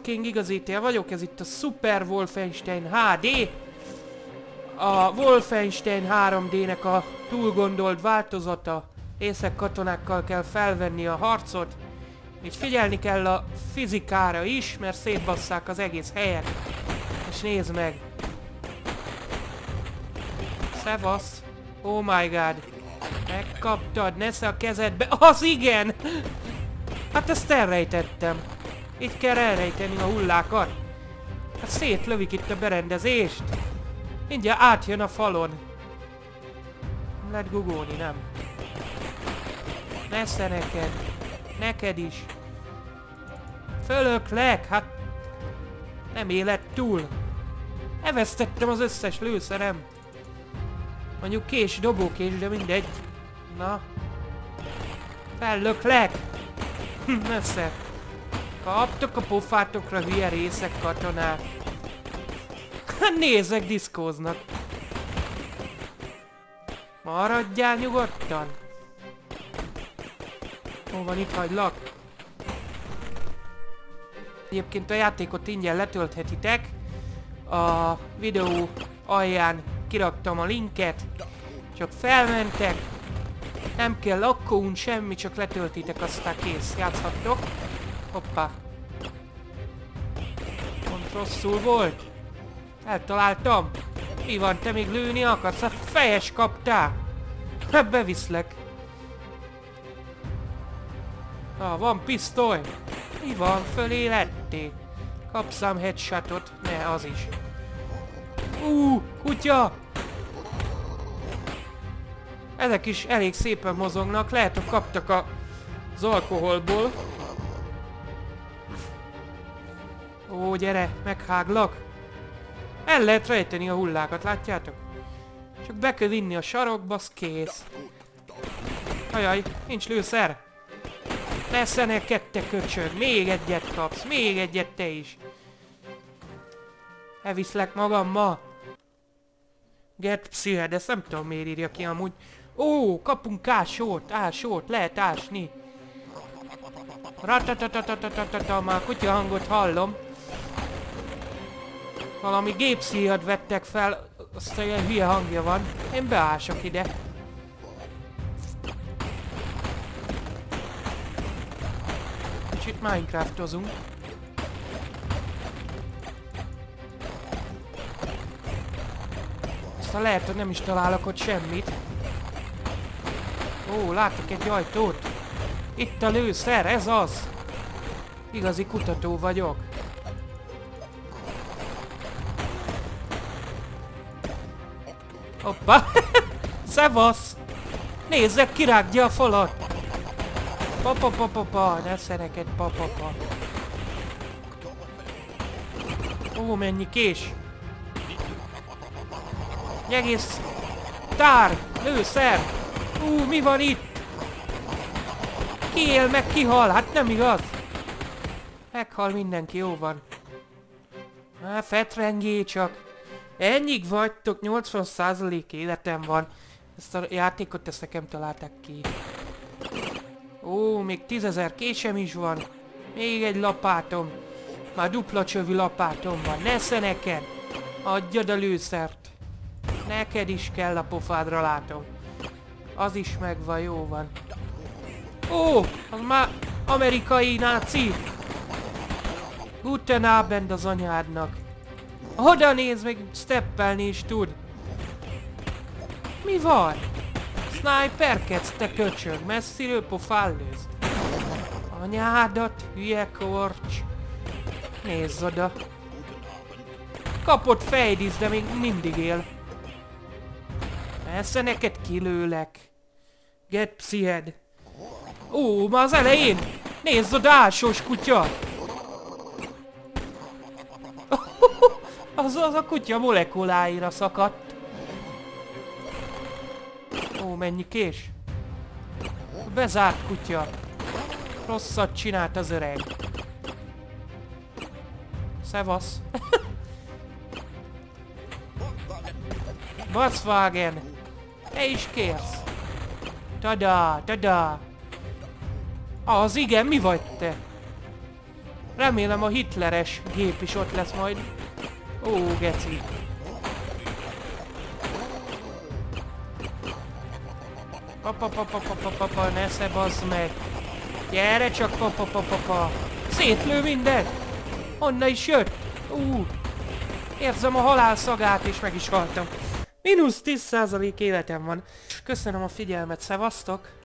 King igazítél vagyok, ez itt a Super Wolfenstein HD. A Wolfenstein 3D-nek a túlgondolt változata. Észak katonákkal kell felvenni a harcot. Így figyelni kell a fizikára is, mert szétbasszák az egész helyet. És nézd meg. Szevasz. Oh my god. Megkaptad, nesze a kezedbe. Az igen! Hát ezt elrejtettem. Itt kell elrejteni a hullákat. Hát szétlövik itt a berendezést. Mindjárt átjön a falon. Nem lehet gugolni, nem. Nesze neked. Neked is. Fölöklek, hát... Nem élet túl. Elvesztettem az összes lőszerem. Mondjuk kés, dobókés, de mindegy. Na. Fellöklek. Nesze. Kaptok a pofátokra, hülye részek katonák. Nézzek, diszkóznak. Maradjál nyugodtan. Hol van, itt hagylak? Egyébként a játékot ingyen letölthetitek. A videó alján kiraktam a linket. Csak felmentek. Nem kell account, semmi, csak letöltitek, aztán kész. Játszhattok. Hoppá. Pont rosszul volt. Eltaláltam. Mi van, te még lőni akarsz? A fejes kaptál. Beviszlek. Van pisztoly. Mi van, fölé lettél. Kapszám headshotot. Ne, az is. Kutya! Ezek is elég szépen mozognak. Lehet, hogy kaptak az alkoholból. Ó, gyere, megháglak. El lehet rejteni a hullákat, látjátok? Csak be kell vinni a sarokba, az kész. Ajaj, nincs lőszer. Nesze neked, te köcsög. Még egyet kapsz, még egyet te is. Elviszlek magammal. Get Psyhed, ezt nem tudom miért írja ki amúgy. Ó, kapunk ásót, lehet ásni. Ratatatatatatatata, már kutya hangot hallom. Valami gépszíjat vettek fel, azt olyan hülye hangja van. Én beások ide. Kicsit Minecraftozunk. Aztán lehet, hogy nem is találok ott semmit. Ó, látok egy ajtót. Itt a lőszer, ez az. Igazi kutató vagyok. Hoppá! Szevasz! Nézzek, kirágja a falat! Pa, ne szereked, pa. Ó, mennyi kés! Egy egész tár! Lőszer! Mi van itt? Ki él meg, ki hal? Hát nem igaz! Meghal mindenki, jó van. Fetrengé csak! Ennyig vagytok, 80% életem van. Ezt a játékot ezt nekem találták ki. Ó, még 10 000 késem is van. Még egy lapátom. Már dupla csövű lapátom van. Nesze neked! Adjad a lőszert. Neked is kell a pofádra, látom. Az is megvan, jó van. Ó, az már amerikai náci. Guten Abend az anyádnak. Oda néz, még steppelni is tud. Mi van? Sniperkedsz, te köcsög, messziről pofán lősz. Anyádat, hülye korcs. Nézz oda. Kapott fejdísz, de még mindig él. Messze neked kilőlek. Get Psyhed. Ó, már az elején. Nézz oda, ásós kutya. Az a kutya molekuláira szakadt. Ó, mennyi kés. Bezárt kutya. Rosszat csinált az öreg. Szevasz. Volkswagen. Te is kérsz. Tada. Az igen, mi vagy te? Remélem a hitleres gép is ott lesz majd. Ó, geci. Papa, nesze bazd meg. Gyere csak, papa. Szétlő mindent. Honnan is jött? Érzem a halál szagát, és meg is haltam. -10% életem van. Köszönöm a figyelmet, szevasztok!